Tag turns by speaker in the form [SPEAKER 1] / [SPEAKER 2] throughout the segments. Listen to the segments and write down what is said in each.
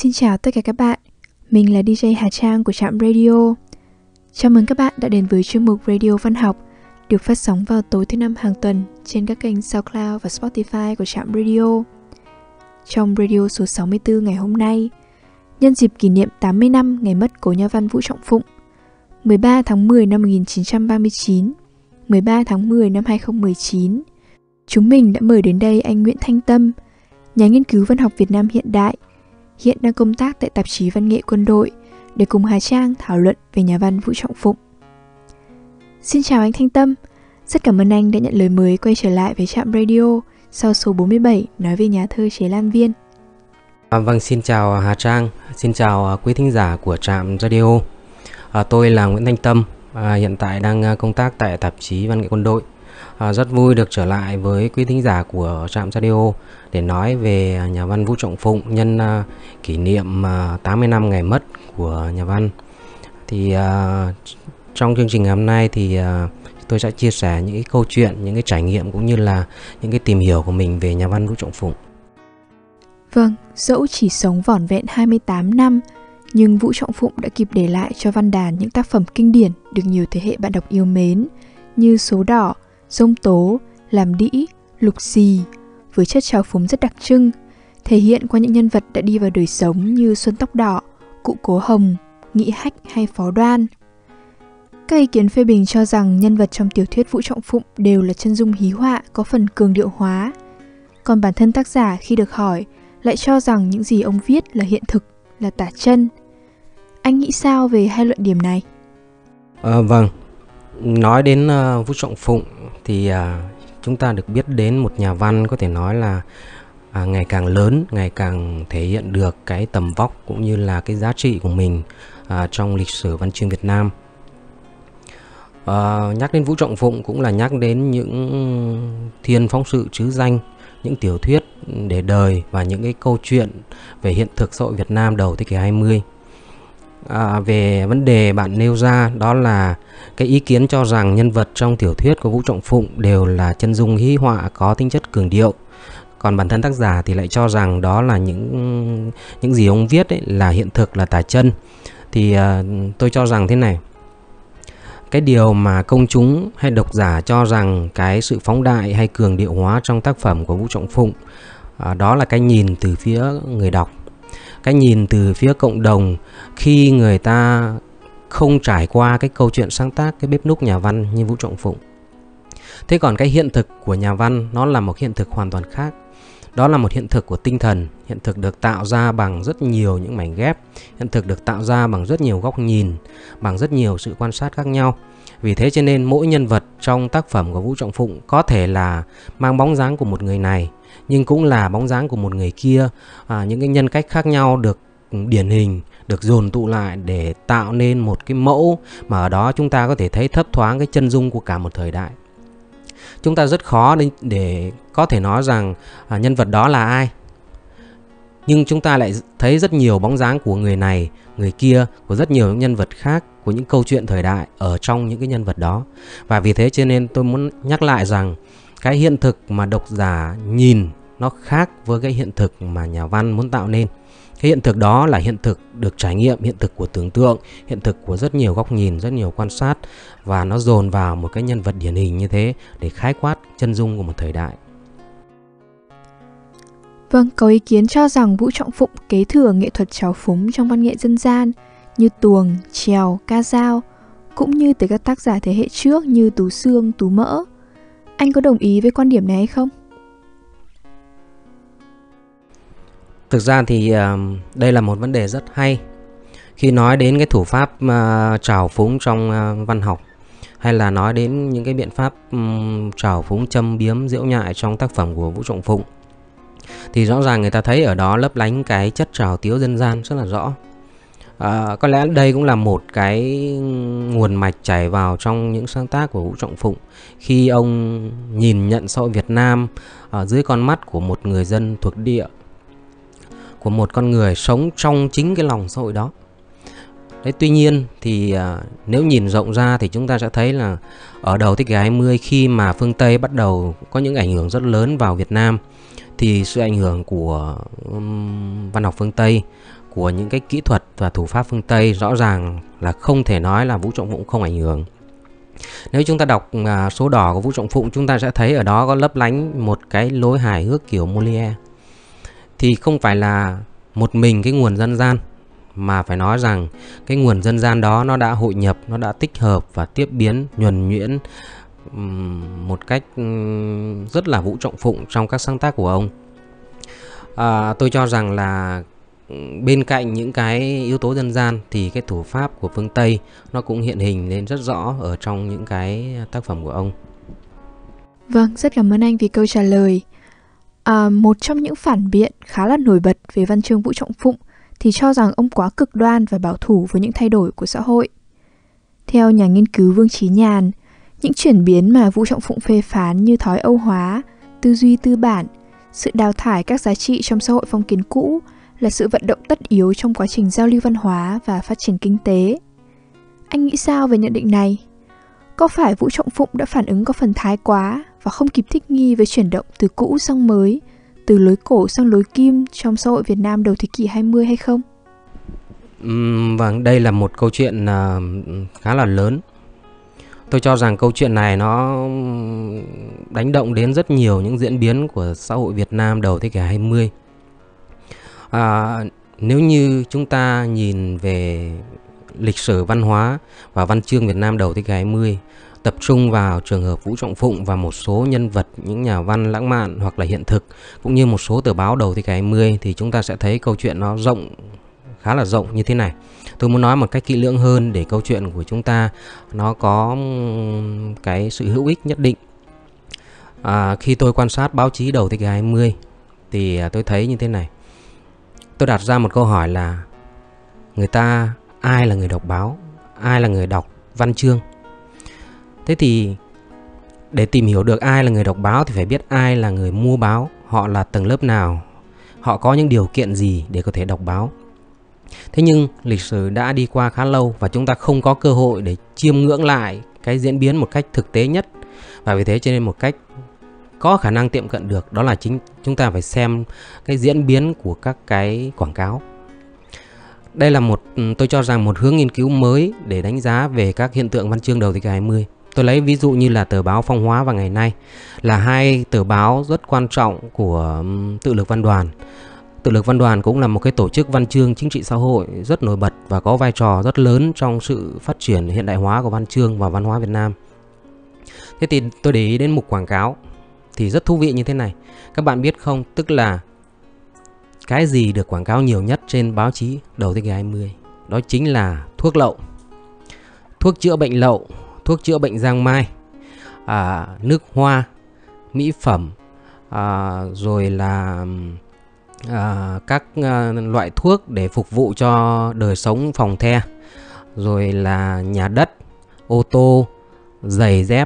[SPEAKER 1] Xin chào tất cả các bạn, mình là DJ Hà Trang của Trạm Radio. Chào mừng các bạn đã đến với chuyên mục Radio Văn học được phát sóng vào tối thứ năm hàng tuần trên các kênh SoundCloud và Spotify của Trạm Radio. Trong radio số 64 ngày hôm nay, nhân dịp kỷ niệm 80 năm ngày mất cố nhà văn Vũ Trọng Phụng, 13 tháng 10 năm 1939, 13 tháng 10 năm 2019, chúng mình đã mời đến đây anh Nguyễn Thanh Tâm, nhà nghiên cứu văn học Việt Nam hiện đại, hiện đang công tác tại tạp chí Văn nghệ Quân đội, để cùng Hà Trang thảo luận về nhà văn Vũ Trọng Phụng. Xin chào anh Thanh Tâm, rất cảm ơn anh đã nhận lời mời quay trở lại với Trạm Radio sau số 47 nói về nhà thơ Chế Lan Viên.
[SPEAKER 2] Vâng, xin chào Hà Trang, xin chào quý thính giả của Trạm Radio. Tôi là Nguyễn Thanh Tâm, hiện tại đang công tác tại tạp chí Văn nghệ Quân đội. Rất vui được trở lại với quý thính giả của Trạm Radio để nói về nhà văn Vũ Trọng Phụng nhân kỷ niệm 80 năm ngày mất của nhà văn. Thì trong chương trình ngày hôm nay thì tôi sẽ chia sẻ những cái câu chuyện, những cái trải nghiệm cũng như là những cái tìm hiểu của mình về nhà văn Vũ Trọng Phụng.
[SPEAKER 1] Vâng, dẫu chỉ sống vỏn vẹn 28 năm, nhưng Vũ Trọng Phụng đã kịp để lại cho văn đàn những tác phẩm kinh điển được nhiều thế hệ bạn đọc yêu mến như Số Đỏ, Dông Tố, Làm Đĩ, Lục Xì, với chất trào phúng rất đặc trưng, thể hiện qua những nhân vật đã đi vào đời sống như Xuân Tóc Đỏ, Cụ Cố Hồng, Nghị Hách hay Phó Đoan. Các ý kiến phê bình cho rằng nhân vật trong tiểu thuyết Vũ Trọng Phụng đều là chân dung hí họa có phần cường điệu hóa. Còn bản thân tác giả khi được hỏi lại cho rằng những gì ông viết là hiện thực, là tả chân. Anh nghĩ sao về hai luận điểm này?
[SPEAKER 2] Vâng, nói đến Vũ Trọng Phụng thì chúng ta được biết đến một nhà văn có thể nói là ngày càng lớn, ngày càng thể hiện được cái tầm vóc cũng như là cái giá trị của mình trong lịch sử văn chương Việt Nam. Nhắc đến Vũ Trọng Phụng cũng là nhắc đến những thiên phóng sự trứ danh, những tiểu thuyết để đời và những cái câu chuyện về hiện thực xã hội Việt Nam đầu thế kỷ 20. Về vấn đề bạn nêu ra đó là cái ý kiến cho rằng nhân vật trong tiểu thuyết của Vũ Trọng Phụng đều là chân dung hí họa có tính chất cường điệu. Còn bản thân tác giả thì lại cho rằng đó là những gì ông viết ấy là hiện thực, là tả chân. Thì tôi cho rằng thế này. Cái điều mà công chúng hay độc giả cho rằng cái sự phóng đại hay cường điệu hóa trong tác phẩm của Vũ Trọng Phụng, đó là cái nhìn từ phía người đọc, cái nhìn từ phía cộng đồng khi người ta không trải qua cái câu chuyện sáng tác cái bếp núc nhà văn như Vũ Trọng Phụng. Thế còn cái hiện thực của nhà văn nó là một hiện thực hoàn toàn khác. Đó là một hiện thực của tinh thần, hiện thực được tạo ra bằng rất nhiều những mảnh ghép, hiện thực được tạo ra bằng rất nhiều góc nhìn, bằng rất nhiều sự quan sát khác nhau. Vì thế cho nên mỗi nhân vật trong tác phẩm của Vũ Trọng Phụng có thể là mang bóng dáng của một người này, nhưng cũng là bóng dáng của một người kia, những cái nhân cách khác nhau được điển hình, được dồn tụ lại để tạo nên một cái mẫu mà ở đó chúng ta có thể thấy thấp thoáng cái chân dung của cả một thời đại. Chúng ta rất khó để có thể nói rằng nhân vật đó là ai. Nhưng chúng ta lại thấy rất nhiều bóng dáng của người này, người kia, của rất nhiều những nhân vật khác, của những câu chuyện thời đại ở trong những cái nhân vật đó. Và vì thế cho nên tôi muốn nhắc lại rằng cái hiện thực mà độc giả nhìn nó khác với cái hiện thực mà nhà văn muốn tạo nên. Cái hiện thực đó là hiện thực được trải nghiệm, hiện thực của tưởng tượng, hiện thực của rất nhiều góc nhìn, rất nhiều quan sát, và nó dồn vào một cái nhân vật điển hình như thế để khái quát chân dung của một thời đại.
[SPEAKER 1] Vâng, có ý kiến cho rằng Vũ Trọng Phụng kế thừa nghệ thuật trào phúng trong văn nghệ dân gian như tuồng, trèo, ca dao, cũng như từ các tác giả thế hệ trước như Tú Xương, Tú Mỡ. Anh có đồng ý với quan điểm này hay không?
[SPEAKER 2] Thực ra thì đây là một vấn đề rất hay. Khi nói đến cái thủ pháp trào phúng trong văn học, hay là nói đến những cái biện pháp trào phúng châm biếm giễu nhại trong tác phẩm của Vũ Trọng Phụng, thì rõ ràng người ta thấy ở đó lấp lánh cái chất trào tiếu dân gian rất là rõ. Có lẽ đây cũng là một cái nguồn mạch chảy vào trong những sáng tác của Vũ Trọng Phụng khi ông nhìn nhận xã hội Việt Nam dưới con mắt của một người dân thuộc địa, của một con người sống trong chính cái lòng xã hội đó. Đấy, tuy nhiên thì nếu nhìn rộng ra thì chúng ta sẽ thấy là ở đầu thế kỷ 20, khi mà phương Tây bắt đầu có những ảnh hưởng rất lớn vào Việt Nam, thì sự ảnh hưởng của văn học phương Tây của những cái kỹ thuật và thủ pháp phương Tây, rõ ràng là không thể nói là Vũ Trọng Phụng không ảnh hưởng. Nếu chúng ta đọc Số Đỏ của Vũ Trọng Phụng, chúng ta sẽ thấy ở đó có lấp lánh một cái lối hài hước kiểu Molière. Thì không phải là một mình cái nguồn dân gian, mà phải nói rằng cái nguồn dân gian đó nó đã hội nhập, nó đã tích hợp và tiếp biến nhuần nhuyễn một cách rất là Vũ Trọng Phụng trong các sáng tác của ông. Tôi cho rằng là bên cạnh những cái yếu tố dân gian thì cái thủ pháp của phương Tây nó cũng hiện hình lên rất rõ ở trong những cái tác phẩm của ông.
[SPEAKER 1] Vâng, rất cảm ơn anh vì câu trả lời. Một trong những phản biện khá là nổi bật về văn chương Vũ Trọng Phụng thì cho rằng ông quá cực đoan và bảo thủ với những thay đổi của xã hội. Theo nhà nghiên cứu Vương Chí Nhàn, những chuyển biến mà Vũ Trọng Phụng phê phán như thói Âu hóa, tư duy tư bản, sự đào thải các giá trị trong xã hội phong kiến cũ là sự vận động tất yếu trong quá trình giao lưu văn hóa và phát triển kinh tế. Anh nghĩ sao về nhận định này? Có phải Vũ Trọng Phụng đã phản ứng có phần thái quá và không kịp thích nghi với chuyển động từ cũ sang mới, từ lối cổ sang lối kim trong xã hội Việt Nam đầu thế kỷ 20 hay không?
[SPEAKER 2] Vâng, đây là một câu chuyện khá là lớn. Tôi cho rằng câu chuyện này nó đánh động đến rất nhiều những diễn biến của xã hội Việt Nam đầu thế kỷ 20. Nếu như chúng ta nhìn về lịch sử văn hóa và văn chương Việt Nam đầu thế kỷ 20, tập trung vào trường hợp Vũ Trọng Phụng và một số nhân vật, những nhà văn lãng mạn hoặc là hiện thực, cũng như một số tờ báo đầu thế kỷ 20, thì chúng ta sẽ thấy câu chuyện nó rộng, khá là rộng như thế này. Tôi muốn nói một cách kỹ lưỡng hơn để câu chuyện của chúng ta nó có cái sự hữu ích nhất định. Khi tôi quan sát báo chí đầu thế kỷ 20 thì tôi thấy như thế này. Tôi đặt ra một câu hỏi là ai là người đọc báo, ai là người đọc văn chương. Thế thì để tìm hiểu được ai là người đọc báo thì phải biết ai là người mua báo, họ là tầng lớp nào, họ có những điều kiện gì để có thể đọc báo. Thế nhưng lịch sử đã đi qua khá lâu và chúng ta không có cơ hội để chiêm ngưỡng lại cái diễn biến một cách thực tế nhất. Và vì thế cho nên một cách có khả năng tiệm cận được đó là chúng ta phải xem cái diễn biến của các cái quảng cáo. Đây là tôi cho rằng một hướng nghiên cứu mới để đánh giá về các hiện tượng văn chương đầu thế kỷ 20. Tôi lấy ví dụ như là tờ báo Phong Hóa và Ngày Nay là hai tờ báo rất quan trọng của Tự lực Văn đoàn. Tự lực Văn đoàn cũng là một cái tổ chức văn chương chính trị xã hội rất nổi bật và có vai trò rất lớn trong sự phát triển hiện đại hóa của văn chương và văn hóa Việt Nam. Thế thì tôi để ý đến mục quảng cáo thì rất thú vị như thế này. Các bạn biết không, tức là cái gì được quảng cáo nhiều nhất trên báo chí đầu thế kỷ 20? Đó chính là thuốc lậu, thuốc chữa bệnh lậu, thuốc chữa bệnh giang mai, nước hoa, mỹ phẩm, rồi là các loại thuốc để phục vụ cho đời sống phòng the, rồi là nhà đất, ô tô, giày dép,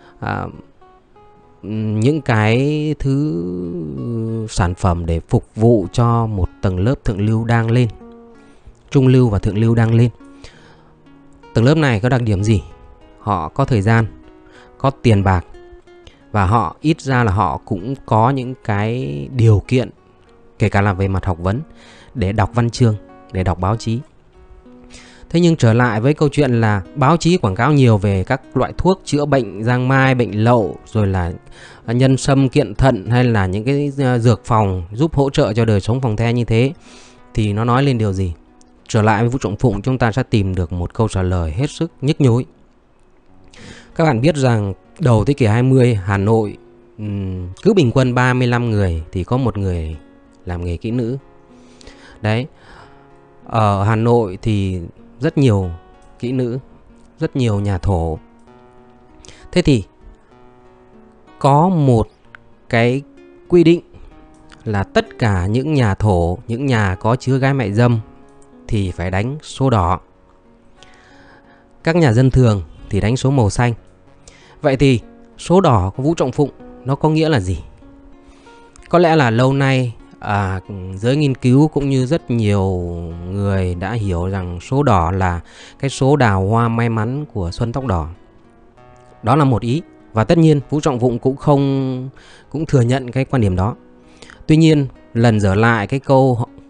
[SPEAKER 2] những cái thứ sản phẩm để phục vụ cho một tầng lớp thượng lưu đang lên, trung lưu và thượng lưu đang lên. Tầng lớp này có đặc điểm gì? Họ có thời gian, có tiền bạc và họ ít ra là họ cũng có những cái điều kiện, kể cả là về mặt học vấn, để đọc văn chương, để đọc báo chí. Thế nhưng trở lại với câu chuyện là báo chí quảng cáo nhiều về các loại thuốc chữa bệnh giang mai, bệnh lậu, rồi là nhân sâm kiện thận hay là những cái dược phòng giúp hỗ trợ cho đời sống phòng the như thế, thì nó nói lên điều gì? Trở lại với Vũ Trọng Phụng, chúng ta sẽ tìm được một câu trả lời hết sức nhức nhối. Các bạn biết rằng đầu thế kỷ 20 Hà Nội cứ bình quân 35 người thì có một người làm nghề kỹ nữ. Đấy, ở Hà Nội thì rất nhiều kỹ nữ, rất nhiều nhà thổ. Thế thì có một cái quy định là tất cả những nhà thổ, những nhà có chứa gái mại dâm thì phải đánh số đỏ. Các nhà dân thường thì đánh số màu xanh. Vậy thì số đỏ của Vũ Trọng Phụng nó có nghĩa là gì? Có lẽ là lâu nay giới nghiên cứu cũng như rất nhiều người đã hiểu rằng số đỏ là cái số đào hoa may mắn của Xuân Tóc Đỏ. Đó là một ý. Và tất nhiên Vũ Trọng Phụng cũng thừa nhận cái quan điểm đó. Tuy nhiên lần dở lại cái câu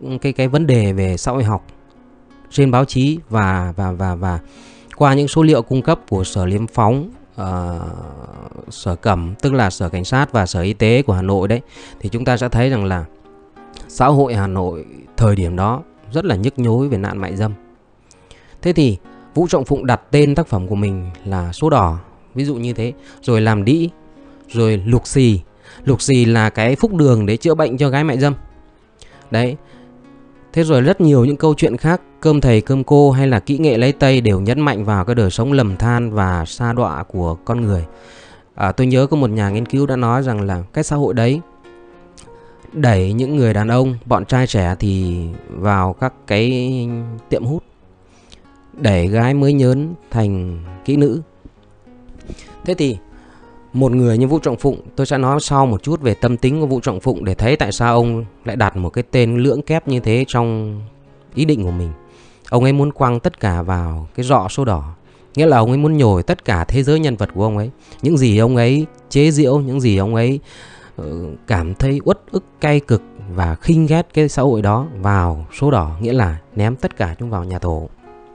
[SPEAKER 2] cái vấn đề về xã hội học trên báo chí và qua những số liệu cung cấp của Sở Liêm Phóng, Sở Cẩm, tức là Sở Cảnh sát và Sở Y tế của Hà Nội đấy, thì chúng ta sẽ thấy rằng là xã hội Hà Nội thời điểm đó rất là nhức nhối về nạn mại dâm. Thế thì Vũ Trọng Phụng đặt tên tác phẩm của mình là Số Đỏ, ví dụ như thế, rồi Làm Đĩ, rồi Lục Xì. Lục xì là cái phúc đường để chữa bệnh cho gái mại dâm. Đấy. Thế rồi rất nhiều những câu chuyện khác, Cơm Thầy Cơm Cô hay là Kỹ Nghệ Lấy Tây đều nhấn mạnh vào cái đời sống lầm than và sa đọa của con người. Tôi nhớ có một nhà nghiên cứu đã nói rằng là cái xã hội đấy đẩy những người đàn ông, bọn trai trẻ thì vào các cái tiệm hút, đẩy gái mới nhớn thành kỹ nữ. Thế thì một người như Vũ Trọng Phụng, tôi sẽ nói sau một chút về tâm tính của Vũ Trọng Phụng để thấy tại sao ông lại đặt một cái tên lưỡng kép như thế trong ý định của mình. Ông ấy muốn quăng tất cả vào cái giọ số đỏ, nghĩa là ông ấy muốn nhồi tất cả thế giới nhân vật của ông ấy, những gì ông ấy chế giễu, những gì ông ấy cảm thấy uất ức, cay cực và khinh ghét cái xã hội đó vào số đỏ, nghĩa là ném tất cả chúng vào nhà tù.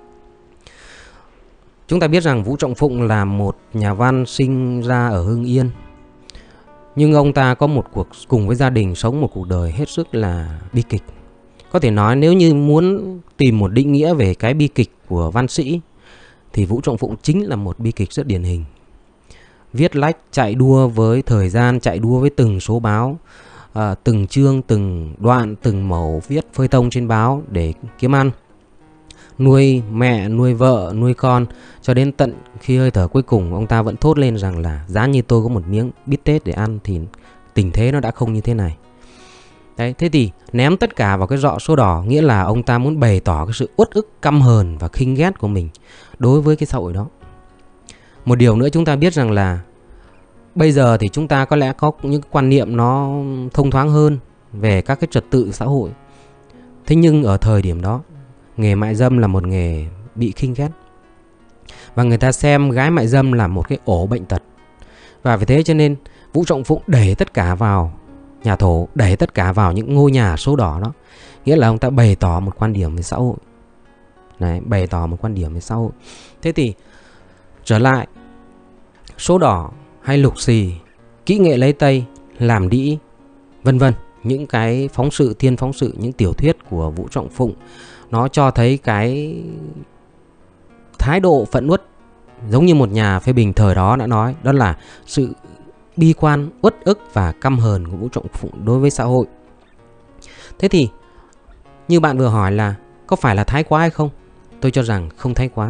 [SPEAKER 2] Chúng ta biết rằng Vũ Trọng Phụng là một nhà văn sinh ra ở Hưng Yên, nhưng ông ta có một cuộc cùng với gia đình sống một cuộc đời hết sức là bi kịch. Có thể nói nếu như muốn tìm một định nghĩa về cái bi kịch của văn sĩ thì Vũ Trọng Phụng chính là một bi kịch rất điển hình. Viết lách, chạy đua với thời gian, chạy đua với từng số báo, từng chương, từng đoạn, từng mẩu viết phơi tông trên báo để kiếm ăn, nuôi mẹ, nuôi vợ, nuôi con, cho đến tận khi hơi thở cuối cùng ông ta vẫn thốt lên rằng là giá như tôi có một miếng bít tết để ăn thì tình thế nó đã không như thế này. Đấy, thế thì ném tất cả vào cái giọ số đỏ, nghĩa là ông ta muốn bày tỏ cái sự uất ức, căm hờn và khinh ghét của mình đối với cái xã hội đó. Một điều nữa chúng ta biết rằng là bây giờ thì chúng ta có lẽ có những quan niệm nó thông thoáng hơn về các cái trật tự xã hội. Thế nhưng ở thời điểm đó, nghề mại dâm là một nghề bị khinh ghét, và người ta xem gái mại dâm là một cái ổ bệnh tật. Và vì thế cho nên Vũ Trọng Phụng đẩy tất cả vào nhà tù, đẩy tất cả vào những ngôi nhà số đỏ đó, nghĩa là ông ta bày tỏ một quan điểm về xã hội. Đấy, bày tỏ một quan điểm về xã hội. Thế thì trở lại, Số Đỏ hay Lục Xì, Kỹ Nghệ Lấy Tây, Làm Đĩ, vân vân, những cái phóng sự, thiên phóng sự, những tiểu thuyết của Vũ Trọng Phụng, nó cho thấy cái thái độ phẫn uất, giống như một nhà phê bình thời đó đã nói, đó là sự bi quan, uất ức và căm hờn của Vũ Trọng Phụng đối với xã hội. Thế thì như bạn vừa hỏi là có phải là thái quá hay không? Tôi cho rằng không thái quá.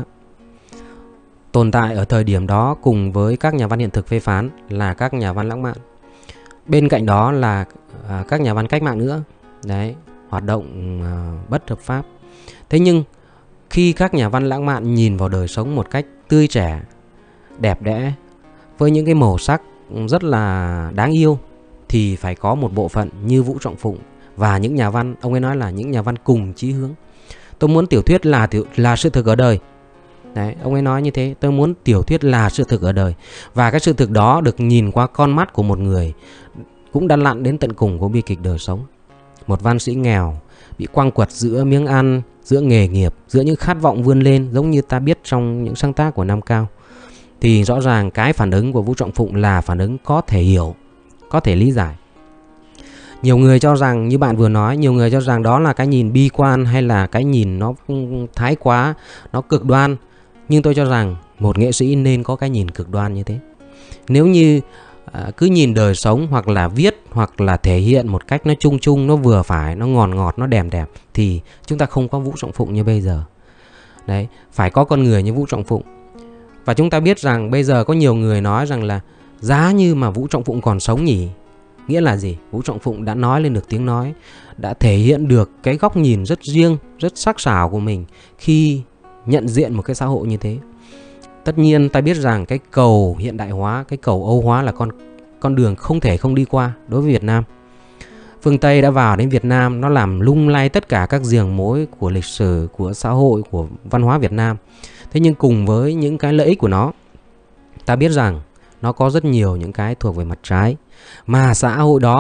[SPEAKER 2] Tồn tại ở thời điểm đó cùng với các nhà văn hiện thực phê phán là các nhà văn lãng mạn. Bên cạnh đó là các nhà văn cách mạng nữa. Đấy, hoạt động bất hợp pháp. Thế nhưng khi các nhà văn lãng mạn nhìn vào đời sống một cách tươi trẻ, đẹp đẽ, với những cái màu sắc rất là đáng yêu, thì phải có một bộ phận như Vũ Trọng Phụng và những nhà văn, ông ấy nói là những nhà văn cùng chí hướng. Tôi muốn tiểu thuyết là sự thực ở đời. Đấy, ông ấy nói như thế, tôi muốn tiểu thuyết là sự thực ở đời. Và cái sự thực đó được nhìn qua con mắt của một người cũng đã lặn đến tận cùng của bi kịch đời sống. Một văn sĩ nghèo, bị quăng quật giữa miếng ăn, giữa nghề nghiệp, giữa những khát vọng vươn lên, giống như ta biết trong những sáng tác của Nam Cao. Thì rõ ràng cái phản ứng của Vũ Trọng Phụng là phản ứng có thể hiểu, có thể lý giải. Nhiều người cho rằng, như bạn vừa nói, nhiều người cho rằng đó là cái nhìn bi quan hay là cái nhìn nó thái quá, nó cực đoan. Nhưng tôi cho rằng một nghệ sĩ nên có cái nhìn cực đoan như thế. Nếu như cứ nhìn đời sống hoặc là viết hoặc là thể hiện một cách nó chung chung, nó vừa phải, nó ngọt ngọt, nó đẹp đẹp, thì chúng ta không có Vũ Trọng Phụng như bây giờ. Đấy, phải có con người như Vũ Trọng Phụng. Và chúng ta biết rằng bây giờ có nhiều người nói rằng là giá như mà Vũ Trọng Phụng còn sống nhỉ. Nghĩa là gì? Vũ Trọng Phụng đã nói lên được tiếng nói, đã thể hiện được cái góc nhìn rất riêng, rất sắc sảo của mình khi nhận diện một cái xã hội như thế. Tất nhiên ta biết rằng cái cầu hiện đại hóa, cái cầu Âu hóa là con đường không thể không đi qua đối với Việt Nam. Phương Tây đã vào đến Việt Nam, nó làm lung lay tất cả các giềng mối của lịch sử, của xã hội, của văn hóa Việt Nam. Thế nhưng cùng với những cái lợi ích của nó, ta biết rằng nó có rất nhiều những cái thuộc về mặt trái. Mà xã hội đó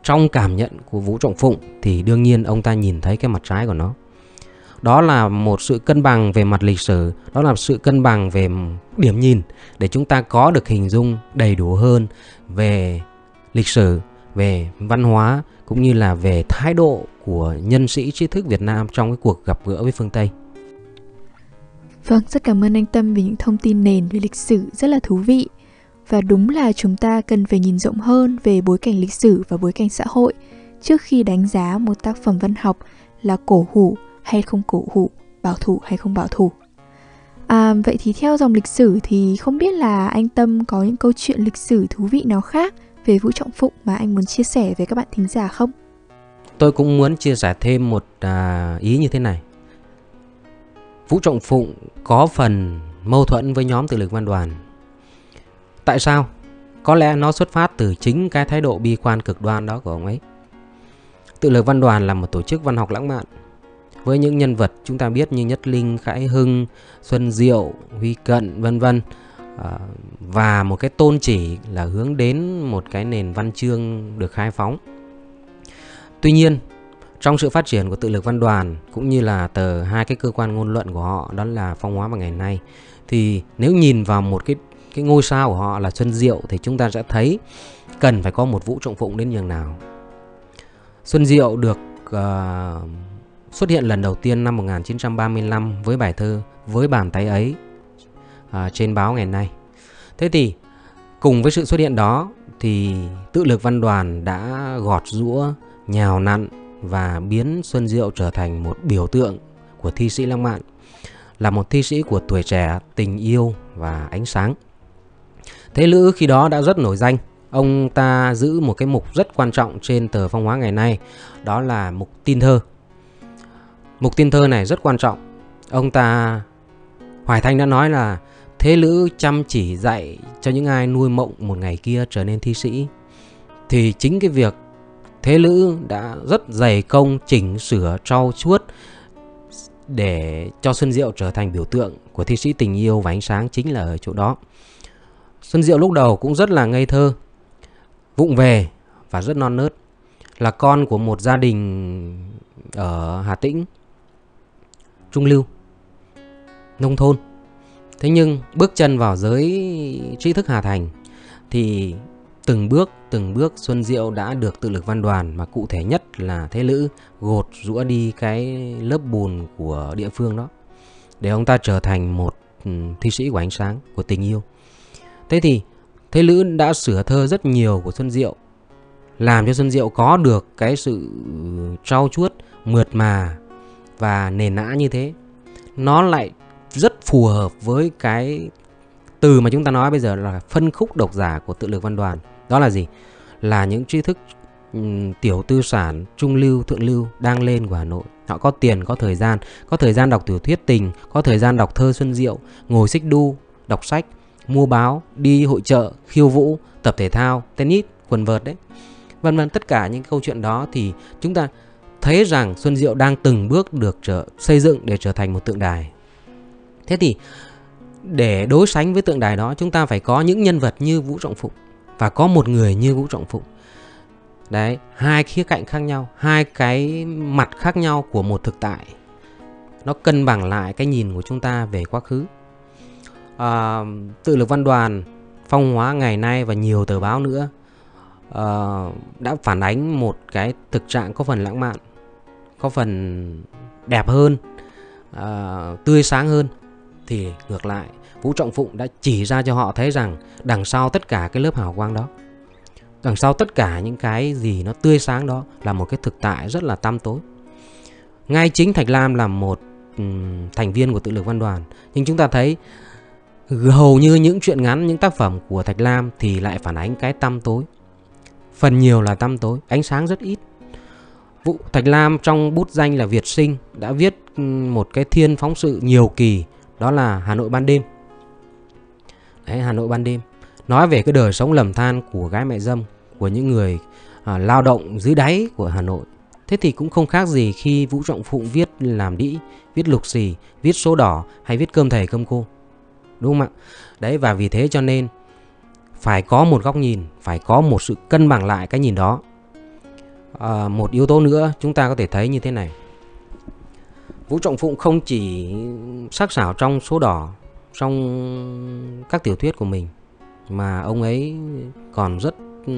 [SPEAKER 2] trong cảm nhận của Vũ Trọng Phụng thì đương nhiên ông ta nhìn thấy cái mặt trái của nó. Đó là một sự cân bằng về mặt lịch sử, đó là sự cân bằng về điểm nhìn để chúng ta có được hình dung đầy đủ hơn về lịch sử, về văn hóa cũng như là về thái độ của nhân sĩ trí thức Việt Nam trong cái cuộc gặp gỡ với phương Tây.
[SPEAKER 1] Vâng, rất cảm ơn anh Tâm vì những thông tin nền về lịch sử rất là thú vị. Và đúng là chúng ta cần phải nhìn rộng hơn về bối cảnh lịch sử và bối cảnh xã hội trước khi đánh giá một tác phẩm văn học là cổ hủ hay không cổ hủ, bảo thủ hay không bảo thủ. Vậy thì theo dòng lịch sử thì không biết là anh Tâm có những câu chuyện lịch sử thú vị nào khác về Vũ Trọng Phụng mà anh muốn chia sẻ với các bạn thính giả không?
[SPEAKER 2] Tôi cũng muốn chia sẻ thêm một ý như thế này. Vũ Trọng Phụng có phần mâu thuẫn với nhóm Tự lực Văn Đoàn. Tại sao? Có lẽ nó xuất phát từ chính cái thái độ bi quan cực đoan đó của ông ấy. Tự lực Văn Đoàn là một tổ chức văn học lãng mạn với những nhân vật chúng ta biết như Nhất Linh, Khải Hưng, Xuân Diệu, Huy Cận vân vân, và một cái tôn chỉ là hướng đến một cái nền văn chương được khai phóng. Tuy nhiên, trong sự phát triển của Tự lực Văn Đoàn cũng như là hai cái cơ quan ngôn luận của họ, đó là Phong Hóa và Ngày Nay, thì nếu nhìn vào một cái ngôi sao của họ là Xuân Diệu thì chúng ta sẽ thấy cần phải có một Vũ Trọng Phụng đến nhường nào. Xuân Diệu được xuất hiện lần đầu tiên năm 1935 với bài thơ Với Bàn Tay Ấy trên báo Ngày Nay. Thế thì cùng với sự xuất hiện đó thì Tự lực Văn Đoàn đã gọt giũa, nhào nặn và biến Xuân Diệu trở thành một biểu tượng của thi sĩ lãng mạn, là một thi sĩ của tuổi trẻ, tình yêu và ánh sáng. Thế Lữ khi đó đã rất nổi danh. Ông ta giữ một cái mục rất quan trọng trên tờ Phong Hóa Ngày Nay, đó là mục tin thơ. Mục tin thơ này rất quan trọng. Ông ta, Hoài Thanh đã nói là Thế Lữ chăm chỉ dạy cho những ai nuôi mộng một ngày kia trở nên thi sĩ. Thì chính cái việc Thế Lữ đã rất dày công chỉnh sửa trau chuốt để cho Xuân Diệu trở thành biểu tượng của thi sĩ tình yêu và ánh sáng chính là ở chỗ đó. Xuân Diệu lúc đầu cũng rất là ngây thơ, vụng về và rất non nớt, là con của một gia đình ở Hà Tĩnh, trung lưu, nông thôn. Thế nhưng bước chân vào giới trí thức Hà Thành thì từng bước Xuân Diệu đã được Tự lực Văn Đoàn, mà cụ thể nhất là Thế Lữ, gột rũa đi cái lớp bùn của địa phương đó để ông ta trở thành một thi sĩ của ánh sáng, của tình yêu. Thế thì Thế Lữ đã sửa thơ rất nhiều của Xuân Diệu, làm cho Xuân Diệu có được cái sự trau chuốt, mượt mà và nền nã như thế. Nó lại rất phù hợp với cái từ mà chúng ta nói bây giờ là phân khúc độc giả của Tự lực Văn Đoàn. Đó là gì? Là những trí thức tiểu tư sản, trung lưu, thượng lưu đang lên của Hà Nội. Họ có tiền, có thời gian đọc tiểu thuyết tình, có thời gian đọc thơ Xuân Diệu, ngồi xích đu, đọc sách, mua báo, đi hội chợ, khiêu vũ, tập thể thao, tennis, quần vợt đấy, vân vân. Tất cả những câu chuyện đó thì chúng ta thấy rằng Xuân Diệu đang từng bước được xây dựng để trở thành một tượng đài. Thế thì để đối sánh với tượng đài đó, chúng ta phải có những nhân vật như Vũ Trọng Phụng và có một người như Vũ Trọng Phụng. Đấy, hai khía cạnh khác nhau, hai cái mặt khác nhau của một thực tại. Nó cân bằng lại cái nhìn của chúng ta về quá khứ. Tự lực Văn Đoàn, Phong Hóa Ngày Nay và nhiều tờ báo nữa đã phản ánh một cái thực trạng có phần lãng mạn, có phần đẹp hơn, tươi sáng hơn. Thì ngược lại, Vũ Trọng Phụng đã chỉ ra cho họ thấy rằng đằng sau tất cả cái lớp hào quang đó, đằng sau tất cả những cái gì nó tươi sáng đó là một cái thực tại rất là tăm tối. Ngay chính Thạch Lam là một thành viên của Tự lực Văn Đoàn, nhưng chúng ta thấy hầu như những truyện ngắn, những tác phẩm của Thạch Lam thì lại phản ánh cái tăm tối. Phần nhiều là tăm tối, ánh sáng rất ít. Thạch Lam trong bút danh là Việt Sinh đã viết một cái thiên phóng sự nhiều kỳ, đó là Hà Nội ban đêm. Đấy, Hà Nội ban đêm nói về cái đời sống lầm than của gái mại dâm, của những người lao động dưới đáy của Hà Nội. Thế thì cũng không khác gì khi Vũ Trọng Phụng viết Làm Đĩ, viết Lục Xì, viết Số Đỏ hay viết Cơm Thầy Cơm Cô, đúng không ạ? Đấy, và vì thế cho nên phải có một góc nhìn, phải có một sự cân bằng lại cái nhìn đó. Một yếu tố nữa chúng ta có thể thấy như thế này. Vũ Trọng Phụng không chỉ sắc sảo trong số đỏ, trong các tiểu thuyết của mình, mà ông ấy còn rất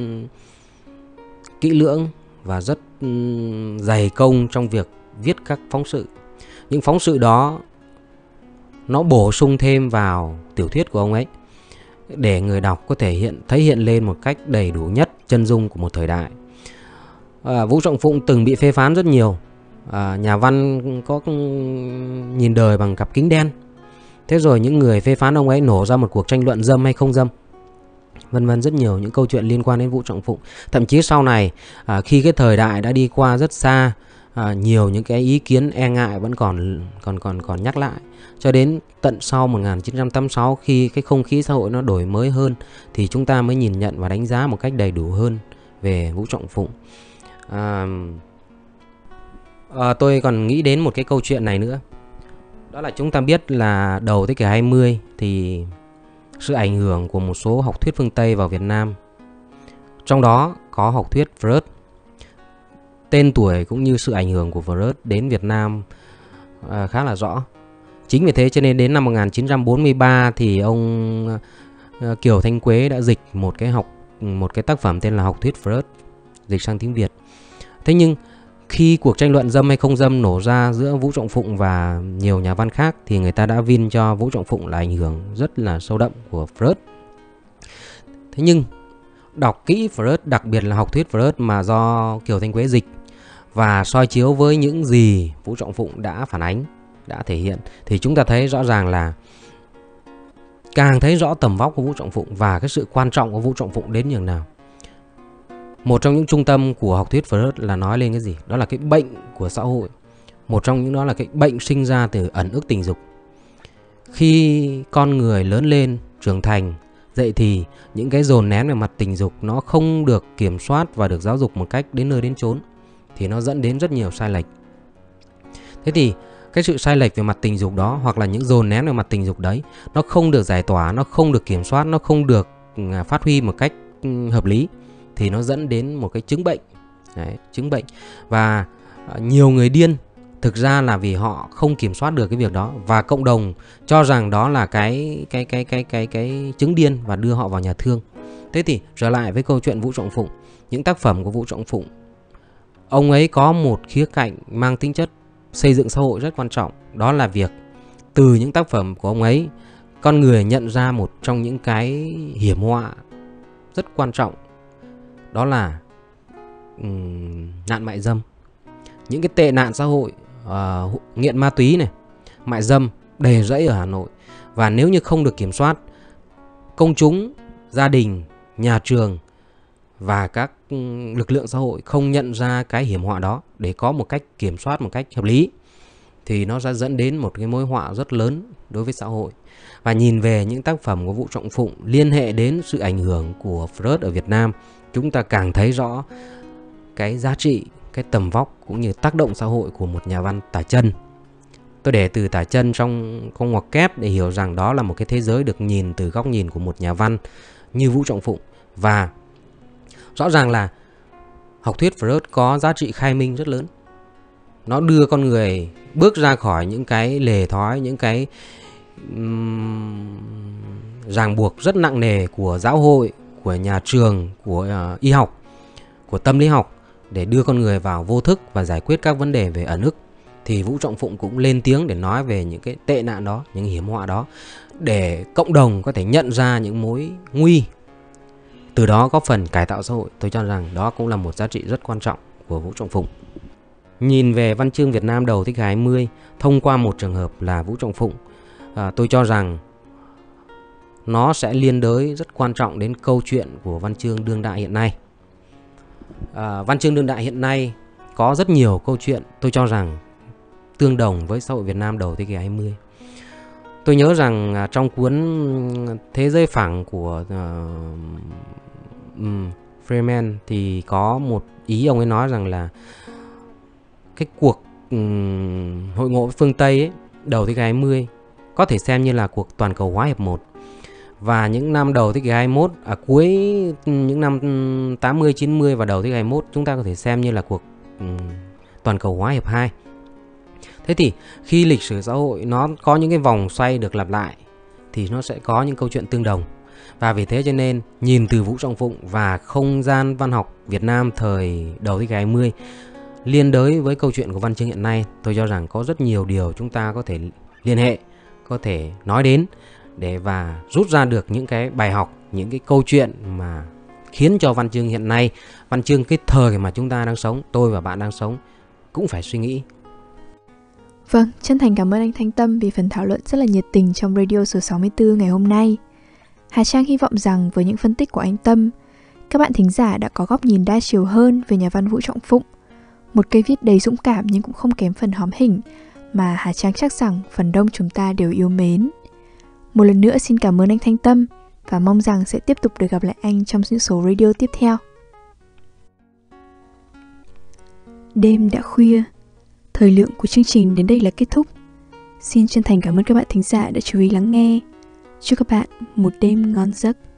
[SPEAKER 2] kỹ lưỡng và rất dày công trong việc viết các phóng sự. Những phóng sự đó nó bổ sung thêm vào tiểu thuyết của ông ấy để người đọc có thể thấy hiện lên một cách đầy đủ nhất chân dung của một thời đại. Vũ Trọng Phụng từng bị phê phán rất nhiều. Nhà văn có nhìn đời bằng cặp kính đen. Thế rồi những người phê phán ông ấy nổ ra một cuộc tranh luận dâm hay không dâm, vân vân, rất nhiều những câu chuyện liên quan đến Vũ Trọng Phụng. Thậm chí sau này khi cái thời đại đã đi qua rất xa, nhiều những cái ý kiến e ngại vẫn còn nhắc lại. Cho đến tận sau 1986, khi cái không khí xã hội nó đổi mới hơn, thì chúng ta mới nhìn nhận và đánh giá một cách đầy đủ hơn về Vũ Trọng Phụng. Tôi còn nghĩ đến một cái câu chuyện này nữa. Đó là chúng ta biết là đầu thế kỷ 20 thì sự ảnh hưởng của một số học thuyết phương Tây vào Việt Nam, trong đó có học thuyết Freud. Tên tuổi cũng như sự ảnh hưởng của Freud đến Việt Nam khá là rõ. Chính vì thế cho nên đến năm 1943 thì ông Kiều Thanh Quế đã dịch một cái tác phẩm tên là Học thuyết Freud, dịch sang tiếng Việt. Thế nhưng khi cuộc tranh luận dâm hay không dâm nổ ra giữa Vũ Trọng Phụng và nhiều nhà văn khác, thì người ta đã vin cho Vũ Trọng Phụng là ảnh hưởng rất là sâu đậm của Freud. Thế nhưng đọc kỹ Freud, đặc biệt là Học thuyết Freud mà do Kiều Thanh Quế dịch và soi chiếu với những gì Vũ Trọng Phụng đã phản ánh, đã thể hiện, thì chúng ta thấy rõ ràng là càng thấy rõ tầm vóc của Vũ Trọng Phụng và cái sự quan trọng của Vũ Trọng Phụng đến nhường nào. Một trong những trung tâm của học thuyết Freud là nói lên cái gì? Đó là cái bệnh của xã hội. Một trong những đó là cái bệnh sinh ra từ ẩn ức tình dục. Khi con người lớn lên, trưởng thành, dậy thì những cái dồn nén về mặt tình dục nó không được kiểm soát và được giáo dục một cách đến nơi đến chốn, thì nó dẫn đến rất nhiều sai lệch. Thế thì cái sự sai lệch về mặt tình dục đó, hoặc là những dồn nén về mặt tình dục đấy, nó không được giải tỏa, nó không được kiểm soát, nó không được phát huy một cách hợp lý, thì nó dẫn đến một cái chứng bệnh. Đấy, chứng bệnh. Và nhiều người điên thực ra là vì họ không kiểm soát được cái việc đó, và cộng đồng cho rằng đó là cái chứng điên và đưa họ vào nhà thương. Thế thì trở lại với câu chuyện Vũ Trọng Phụng, những tác phẩm của Vũ Trọng Phụng, ông ấy có một khía cạnh mang tính chất xây dựng xã hội rất quan trọng. Đó là việc từ những tác phẩm của ông ấy, con người nhận ra một trong những cái hiểm họa rất quan trọng, đó là nạn mại dâm. Những cái tệ nạn xã hội, nghiện ma túy này, mại dâm đầy rẫy ở Hà Nội. Và nếu như không được kiểm soát, công chúng, gia đình, nhà trường và các lực lượng xã hội không nhận ra cái hiểm họa đó để có một cách kiểm soát một cách hợp lý, thì nó sẽ dẫn đến một cái mối họa rất lớn đối với xã hội. Và nhìn về những tác phẩm của Vũ Trọng Phụng liên hệ đến sự ảnh hưởng của Freud ở Việt Nam, chúng ta càng thấy rõ cái giá trị, cái tầm vóc cũng như tác động xã hội của một nhà văn tả chân. Tôi để từ tả chân trong con ngoặc kép để hiểu rằng đó là một cái thế giới được nhìn từ góc nhìn của một nhà văn như Vũ Trọng Phụng. Và rõ ràng là học thuyết Freud có giá trị khai minh rất lớn. Nó đưa con người bước ra khỏi những cái lề thói, những cái ràng buộc rất nặng nề của giáo hội, của nhà trường, của y học, của tâm lý học, để đưa con người vào vô thức và giải quyết các vấn đề về ẩn ức. Thì Vũ Trọng Phụng cũng lên tiếng để nói về những cái tệ nạn đó, những hiểm họa đó, để cộng đồng có thể nhận ra những mối nguy, từ đó góp phần cải tạo xã hội. Tôi cho rằng đó cũng là một giá trị rất quan trọng của Vũ Trọng Phụng. Nhìn về văn chương Việt Nam đầu thế kỷ 20 thông qua một trường hợp là Vũ Trọng Phụng, tôi cho rằng nó sẽ liên đới rất quan trọng đến câu chuyện của văn chương đương đại hiện nay. Văn chương đương đại hiện nay có rất nhiều câu chuyện tôi cho rằng tương đồng với xã hội Việt Nam đầu thế kỷ 20. Tôi nhớ rằng trong cuốn Thế giới phẳng của Freeman thì có một ý ông ấy nói rằng là cái cuộc hội ngộ với phương Tây ấy, đầu thế kỷ 20 có thể xem như là cuộc toàn cầu hóa hiệp 1. Và những năm đầu thế kỷ 21, cuối những năm 80, 90 và đầu thế kỷ 21 chúng ta có thể xem như là cuộc toàn cầu hóa hiệp 2. Thế thì khi lịch sử xã hội nó có những cái vòng xoay được lặp lại thì nó sẽ có những câu chuyện tương đồng. Và vì thế cho nên nhìn từ Vũ Trọng Phụng và không gian văn học Việt Nam thời đầu thế kỷ 20 liên đới với câu chuyện của văn chương hiện nay, tôi cho rằng có rất nhiều điều chúng ta có thể liên hệ, có thể nói đến để và rút ra được những cái bài học, những cái câu chuyện mà khiến cho văn chương hiện nay, văn chương cái thời mà chúng ta đang sống, tôi và bạn đang sống cũng phải suy nghĩ.
[SPEAKER 1] Vâng, chân thành cảm ơn anh Thanh Tâm vì phần thảo luận rất là nhiệt tình trong radio số 64 ngày hôm nay. Hà Trang hy vọng rằng với những phân tích của anh Tâm, các bạn thính giả đã có góc nhìn đa chiều hơn về nhà văn Vũ Trọng Phụng, một cây viết đầy dũng cảm nhưng cũng không kém phần hóm hỉnh mà Hà Trang chắc rằng phần đông chúng ta đều yêu mến. Một lần nữa xin cảm ơn anh Thanh Tâm và mong rằng sẽ tiếp tục được gặp lại anh trong những số radio tiếp theo. Đêm đã khuya, thời lượng của chương trình đến đây là kết thúc. Xin chân thành cảm ơn các bạn thính giả đã chú ý lắng nghe. Chúc các bạn một đêm ngon giấc.